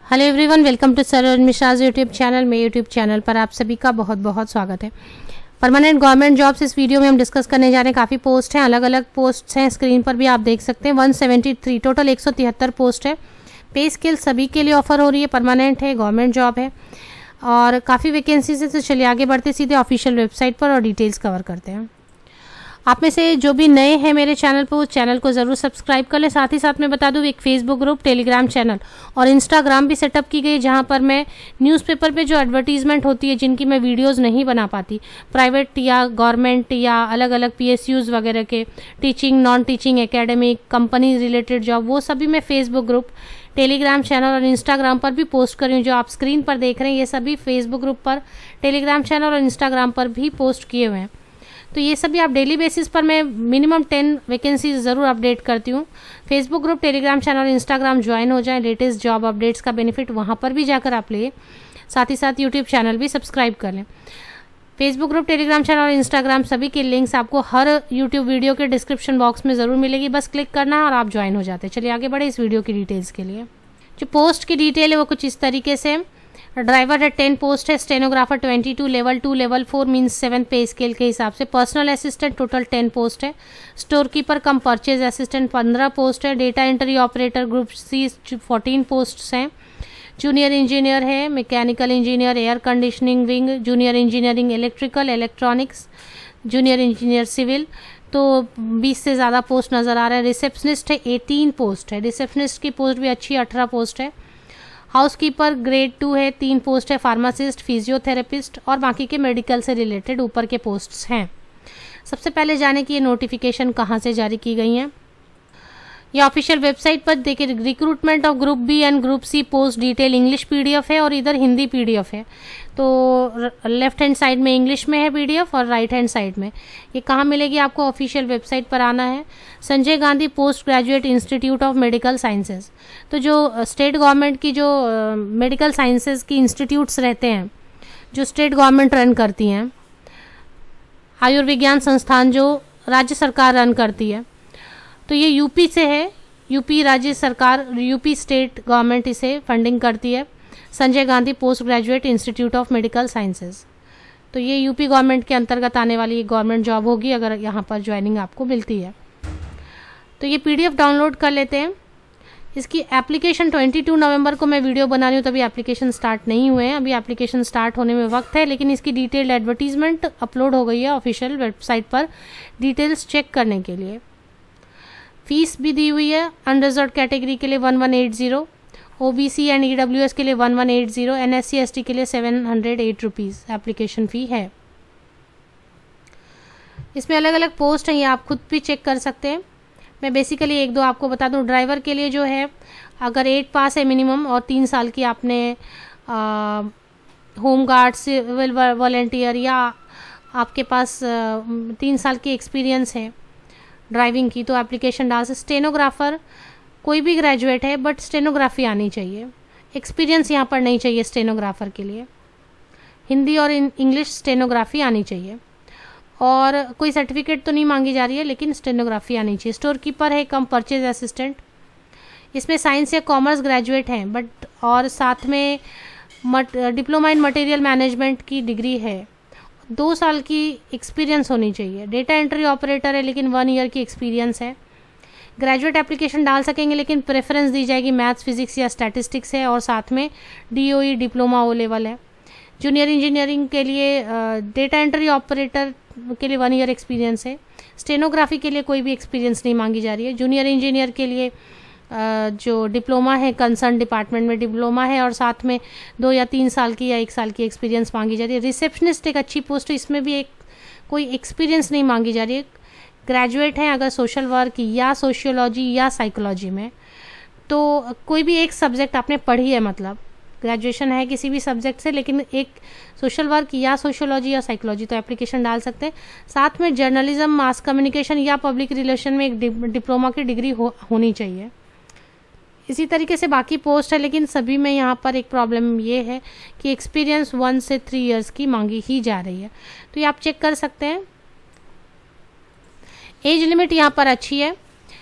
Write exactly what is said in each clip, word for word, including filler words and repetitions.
Hello everyone, welcome to Saroj Mishra's YouTube channel. मेरे YouTube channel पर आप सभी का बहुत बहुत स्वागत है। परमानेंट गवर्नमेंट जॉब्स इस वीडियो में हम डिस्कस करने जा रहे हैं। काफ़ी पोस्ट हैं, अलग अलग पोस्ट हैं, स्क्रीन पर भी आप देख सकते हैं। एक सौ तिहत्तर टोटल एक सौ तिहत्तर पोस्ट है। पे स्केल सभी के लिए ऑफर हो रही है, परमानेंट है, गवर्नमेंट जॉब है और काफ़ी वैकेंसीज है। तो चलिए आगे बढ़ते सीधे ऑफिशियल वेबसाइट पर और डिटेल्स कवर करते हैं। आप में से जो भी नए हैं मेरे चैनल पर, उस चैनल को ज़रूर सब्सक्राइब कर लें। साथ ही साथ मैं बता दूं, एक फेसबुक ग्रुप, टेलीग्राम चैनल और इंस्टाग्राम भी सेटअप की गई, जहां पर मैं न्यूज़पेपर पे जो एडवर्टीजमेंट होती है, जिनकी मैं वीडियोस नहीं बना पाती, प्राइवेट या गवर्नमेंट या अलग अलग पीएसयूज वगैरह के, teaching, non teaching, academic, company related job, वो सभी मैं फेसबुक ग्रुप, टेलीग्राम चैनल और इंस्टाग्राम पर भी पोस्ट कर रही हूँ। जो आप स्क्रीन पर देख रहे हैं ये सभी फेसबुक ग्रुप पर, टेलीग्राम चैनल और इंस्टाग्राम पर भी पोस्ट किए हुए हैं। तो ये सभी आप डेली बेसिस पर मैं मिनिमम टेन वैकेंसीज ज़रूर अपडेट करती हूँ। फेसबुक ग्रुप, टेलीग्राम चैनल और इंस्टाग्राम ज्वाइन हो जाएं। लेटेस्ट जॉब अपडेट्स का बेनिफिट वहाँ पर भी जाकर आप ले। साथ ही साथ यूट्यूब चैनल भी सब्सक्राइब कर लें। फेसबुक ग्रुप, टेलीग्राम चैनल और इंस्टाग्राम सभी के लिंक्स आपको हर यूट्यूब वीडियो के डिस्क्रिप्शन बॉक्स में ज़रूर मिलेगी। बस क्लिक करना है और आप ज्वाइन हो जाते हैं। चलिए आगे बढ़े इस वीडियो की डिटेल्स के लिए। जो पोस्ट की डिटेल है वो कुछ इस तरीके से। ड्राइवर है टेन पोस्ट है, stenographer twenty two, level two, level four means seven pay scale के हिसाब से। Personal assistant total ten post है। Store keeper cum purchase assistant पंद्रह पोस्ट है। Data entry operator group C fourteen post हैं। Junior engineer है, mechanical engineer, air conditioning wing, junior engineering electrical electronics, junior engineer civil, तो बीस से ज़्यादा post नज़र आ रहा है। रिसेप्शनिस्ट है एटीन पोस्ट है, रिसेप्शनिस्ट की पोस्ट भी अच्छी अठारह पोस्ट है। हाउसकीपर ग्रेड टू है, तीन पोस्ट है। फार्मासिस्ट, फिजियोथेरेपिस्ट और बाकी के मेडिकल से रिलेटेड ऊपर के पोस्ट्स हैं। सबसे पहले जाने की ये नोटिफिकेशन कहाँ से जारी की गई हैं। ये ऑफिशियल वेबसाइट पर देखिए, recruitment of group B and group C post detail English PDF है और इधर हिंदी पीडीएफ है। तो लेफ्ट हैंड साइड में इंग्लिश में है पीडीएफ और राइट हैंड साइड में। ये कहाँ मिलेगी आपको? ऑफिशियल वेबसाइट पर आना है। Sanjay Gandhi post graduate institute of medical sciences. तो जो स्टेट गवर्नमेंट की जो मेडिकल साइंसेज की इंस्टीट्यूट्स रहते हैं, जो स्टेट गवर्नमेंट रन करती हैं, आयुर्विज्ञान संस्थान जो राज्य सरकार रन करती है, तो ये यूपी से है। यूपी राज्य सरकार, यूपी स्टेट गवर्नमेंट इसे फंडिंग करती है। Sanjay Gandhi post graduate institute of medical sciences. तो ये यूपी गवर्नमेंट के अंतर्गत आने वाली एक गवर्नमेंट जॉब होगी अगर यहाँ पर ज्वाइनिंग आपको मिलती है। तो ये पीडीएफ डाउनलोड कर लेते हैं। इसकी एप्लीकेशन बाईस नवंबर को मैं वीडियो बना रही हूँ, तभी एप्लीकेशन स्टार्ट नहीं हुए हैं। अभी एप्लीकेशन स्टार्ट होने में वक्त है, लेकिन इसकी डिटेल्ड एडवर्टीजमेंट अपलोड हो गई है ऑफिशियल वेबसाइट पर डिटेल्स चेक करने के लिए। फीस भी दी हुई है। अनरिजर्व कैटेगरी के लिए one one eight zero, OBC and EWS के लिए one one eight zero, NSC ST के लिए seven hundred eight rupees application fee है। इसमें अलग अलग पोस्ट हैं, ये आप खुद भी चेक कर सकते हैं। मैं बेसिकली एक दो आपको बता दूं। ड्राइवर के लिए जो है, अगर एट पास है मिनिमम और तीन साल की आपने होम गार्ड, सिविल वॉलेंटियर या आपके पास आ, तीन साल की एक्सपीरियंस है ड्राइविंग की, तो एप्लीकेशन डाल सकते। स्टेनोग्राफर कोई भी ग्रेजुएट है बट स्टेनोग्राफी आनी चाहिए, एक्सपीरियंस यहाँ पर नहीं चाहिए स्टेनोग्राफर के लिए। हिंदी और इंग्लिश स्टेनोग्राफी आनी चाहिए और कोई सर्टिफिकेट तो नहीं मांगी जा रही है, लेकिन स्टेनोग्राफी आनी चाहिए। स्टोर कीपर है कम परचेज असिस्टेंट। इसमें साइंस या कॉमर्स ग्रेजुएट हैं बट और साथ में मट डिप्लोमा इन मटेरियल मैनेजमेंट की डिग्री है। दो साल की एक्सपीरियंस होनी चाहिए। डेटा एंट्री ऑपरेटर है लेकिन वन ईयर की एक्सपीरियंस है। ग्रेजुएट एप्लीकेशन डाल सकेंगे, लेकिन प्रेफरेंस दी जाएगी मैथ्स, फिजिक्स या स्टैटिस्टिक्स है और साथ में डीओई डिप्लोमा ओ लेवल है। जूनियर इंजीनियरिंग के लिए डेटा एंट्री ऑपरेटर के लिए वन ईयर एक्सपीरियंस है। स्टेनोग्राफी के लिए कोई भी एक्सपीरियंस नहीं मांगी जा रही है। जूनियर इंजीनियर के लिए Uh, जो डिप्लोमा है, कंसर्न डिपार्टमेंट में डिप्लोमा है और साथ में दो या तीन साल की या एक साल की एक्सपीरियंस मांगी जा रही है। रिसेप्शनिस्ट एक अच्छी पोस्ट है, इसमें भी एक कोई एक्सपीरियंस नहीं मांगी जा रही है। ग्रेजुएट हैं अगर सोशल वर्क या सोशियोलॉजी या साइकोलॉजी में, तो कोई भी एक सब्जेक्ट आपने पढ़ी है, मतलब ग्रेजुएशन है किसी भी सब्जेक्ट से, लेकिन एक सोशल वर्क या सोशियोलॉजी या साइकोलॉजी, तो एप्लीकेशन डाल सकते हैं। साथ में जर्नलिज्म, मास कम्युनिकेशन या पब्लिक रिलेशन में एक डिप्लोमा की डिग्री हो, होनी चाहिए। इसी तरीके से बाकी पोस्ट है, लेकिन सभी में यहाँ पर एक प्रॉब्लम ये है कि एक्सपीरियंस वन से थ्री इयर्स की मांगी ही जा रही है। तो ये आप चेक कर सकते हैं। एज लिमिट यहाँ पर अच्छी है।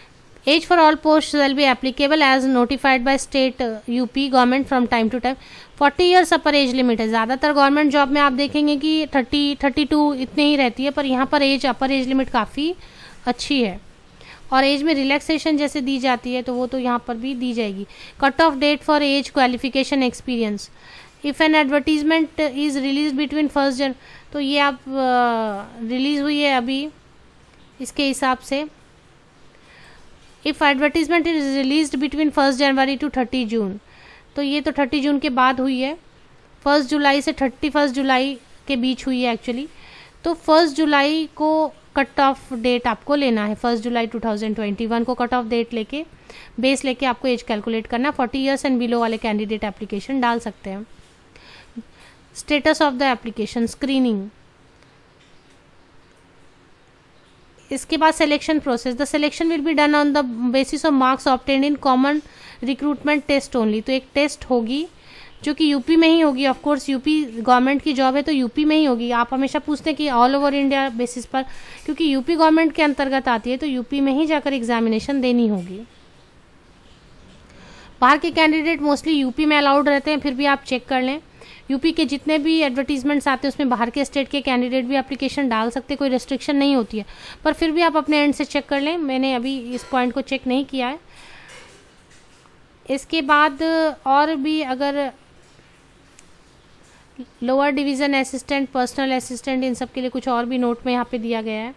Age for all post will be applicable as notified by state UP government from time to time. Forty years upper age limit है। ज़्यादातर गवर्नमेंट जॉब में आप देखेंगे कि थर्टी थर्टी टू इतने ही रहती है, पर यहाँ पर एज अपर एज लिमिट काफ़ी अच्छी है। और एज में रिलैक्सेशन जैसे दी जाती है तो वो तो यहाँ पर भी दी जाएगी। Cut off date for age qualification experience, if an advertisement is release between first Jan, तो ये आप रिलीज़ हुई है अभी इसके हिसाब से। If advertisement is release between first January to thirty June, तो ये तो थर्टी जून के बाद हुई है, फर्स्ट जुलाई से थर्टी फर्स्ट जुलाई के बीच हुई है एक्चुअली। तो फर्स्ट जुलाई को कट ऑफ डेट आपको लेना है, first July two thousand twenty one को कट ऑफ डेट लेके बेस लेके आपको एज कैलकुलेट करना। फोर्टी ईयर्स एंड बिलो वाले कैंडिडेट एप्लीकेशन डाल सकते हैं। Status of the application, screening, इसके बाद selection process. The selection will be done on the basis of marks obtained in common recruitment test only. तो एक test होगी जो कि यूपी में ही होगी। ऑफ कोर्स यूपी गवर्नमेंट की जॉब है तो यूपी में ही होगी। आप हमेशा पूछते हैं कि ऑल ओवर इंडिया बेसिस पर, क्योंकि यूपी गवर्नमेंट के अंतर्गत आती है तो यूपी में ही जाकर एग्जामिनेशन देनी होगी। बाहर के कैंडिडेट मोस्टली यूपी में अलाउड रहते हैं, फिर भी आप चेक कर लें। यूपी के जितने भी एडवर्टीजमेंट्स आते हैं उसमें बाहर के स्टेट के कैंडिडेट भी एप्लीकेशन डाल सकते हैं, कोई रिस्ट्रिक्शन नहीं होती है, पर फिर भी आप अपने एंड से चेक कर लें। मैंने अभी इस पॉइंट को चेक नहीं किया है। इसके बाद और भी अगर lower division assistant, personal assistant, इन सब के लिए कुछ और भी नोट में यहाँ पे दिया गया है।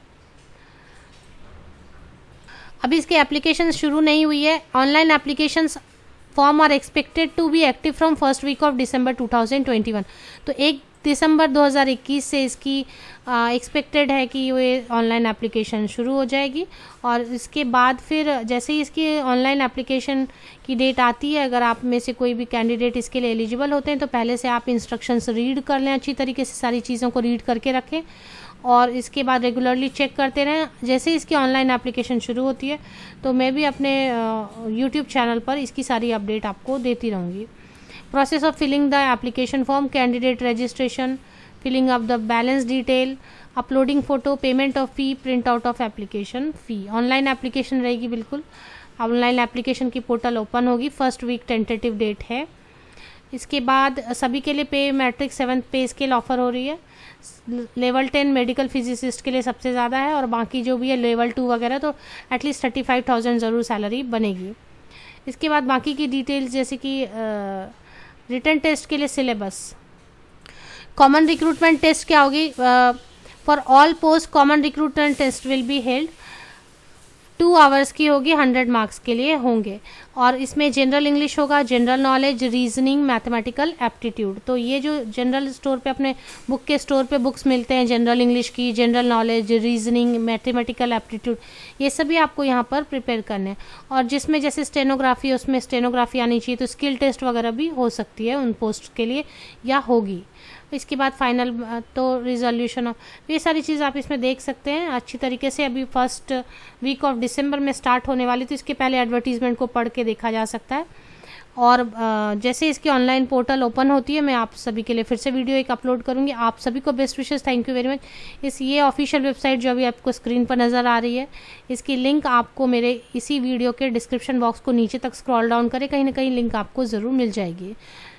अभी इसके एप्लीकेशन शुरू नहीं हुई है। Online applications form are expected to be active from first week of December two thousand twenty one. तो एक दिसंबर दो हज़ार इक्कीस से इसकी एक्सपेक्टेड है कि ये ऑनलाइन एप्लीकेशन शुरू हो जाएगी। और इसके बाद फिर जैसे ही इसकी ऑनलाइन एप्लीकेशन की डेट आती है, अगर आप में से कोई भी कैंडिडेट इसके लिए एलिजिबल होते हैं तो पहले से आप इंस्ट्रक्शंस रीड कर लें, अच्छी तरीके से सारी चीज़ों को रीड करके रखें और इसके बाद रेगुलरली चेक करते रहें। जैसे इसकी ऑनलाइन एप्लीकेशन शुरू होती है तो मैं भी अपने यूट्यूब चैनल पर इसकी सारी अपडेट आपको देती रहूँगी। Process of filling the application form, candidate registration, filling of the balance detail, uploading photo, payment of fee, print out of application fee. Online application रहेगी बिल्कुल। ऑनलाइन एप्लीकेशन की पोर्टल ओपन होगी, फर्स्ट वीक टेंटेटिव डेट है। इसके बाद सभी के लिए pay matrix seventh pay scale offer हो रही है। लेवल टेन मेडिकल फिजिसिस्ट के लिए सबसे ज़्यादा है और बाकी जो भी है लेवल टू वगैरह तो एटलीस्ट थर्टी फाइव थाउजेंड ज़रूर सैलरी बनेगी। इसके बाद बाकी की डिटेल्स जैसे कि रिटन टेस्ट के लिए सिलेबस, कॉमन रिक्रूटमेंट टेस्ट क्या होगी, for all post common recruitment test will be held, two hours की होगी, हंड्रेड मार्क्स के लिए होंगे। और इसमें जनरल इंग्लिश होगा, general knowledge, reasoning, mathematical aptitude. तो ये जो जनरल स्टोर पे अपने बुक के स्टोर पे बुक्स मिलते हैं जनरल इंग्लिश की, general knowledge, reasoning, mathematical aptitude, ये सभी आपको यहाँ पर प्रिपेयर करने हैं। और जिसमें जैसे स्टेनोग्राफी, उसमें स्टेनोग्राफी आनी चाहिए, तो स्किल टेस्ट वगैरह भी हो सकती है उन पोस्ट के लिए या होगी। इसके बाद फाइनल तो रिजोल्यूशन ऑफ, ये सारी चीज़ आप इसमें देख सकते हैं अच्छी तरीके से। अभी फर्स्ट वीक ऑफ दिसंबर में स्टार्ट होने वाली, तो इसके पहले एडवर्टीजमेंट को पढ़ के देखा जा सकता है। और जैसे इसकी ऑनलाइन पोर्टल ओपन होती है मैं आप सभी के लिए फिर से वीडियो एक अपलोड करूंगी। आप सभी को best wishes, thank you very much. इस ये ऑफिशियल वेबसाइट जो अभी आपको स्क्रीन पर नज़र आ रही है, इसकी लिंक आपको मेरे इसी वीडियो के डिस्क्रिप्शन बॉक्स को नीचे तक स्क्रॉल डाउन करें, कहीं ना कहीं लिंक आपको ज़रूर मिल जाएगी।